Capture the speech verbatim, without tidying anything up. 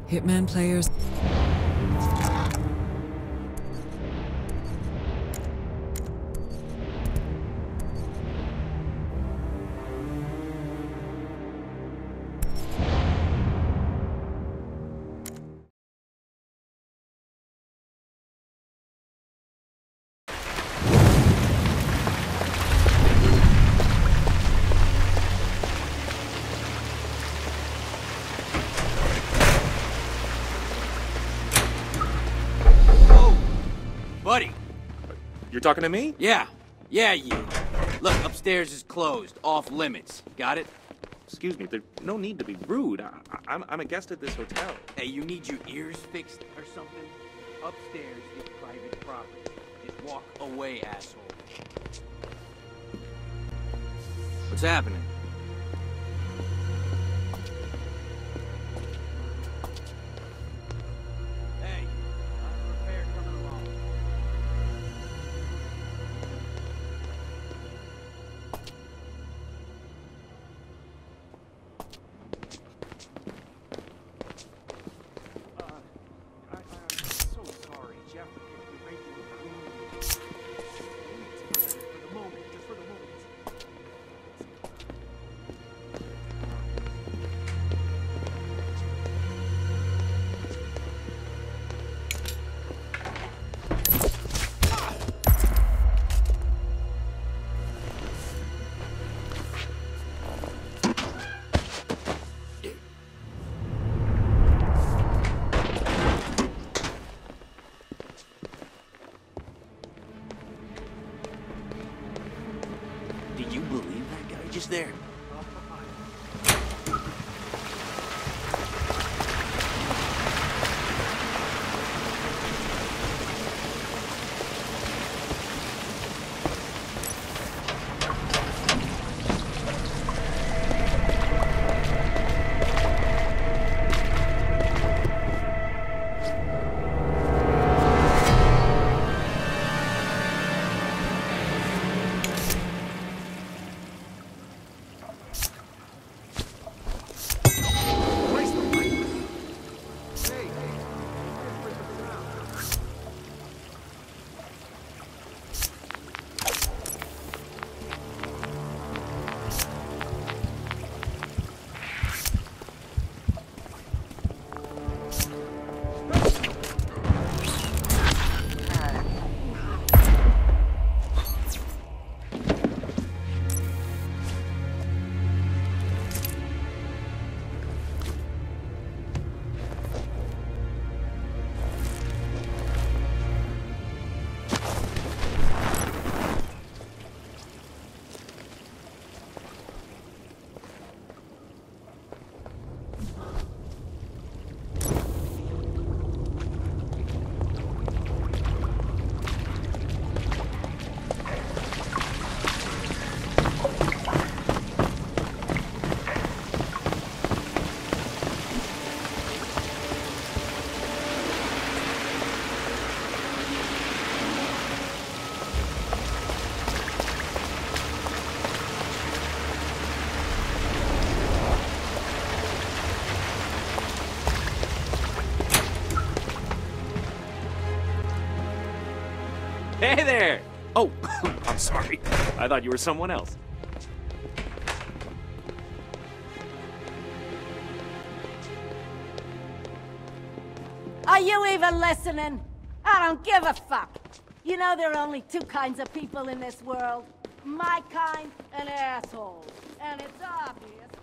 Hitman players. Buddy. You're talking to me? Yeah. Yeah, you. Look, upstairs is closed. Off limits. Got it? Excuse me, there's no need to be rude. I, I, I'm, I'm a guest at this hotel. Hey, you need your ears fixed or something? Upstairs is private property. Just walk away, asshole. What's happening? Hey, nothing repair coming along. Did you believe that guy just there? Hey there! Oh, I'm sorry. I thought you were someone else. Are you even listening? I don't give a fuck. You know there are only two kinds of people in this world. My kind and assholes. And it's obvious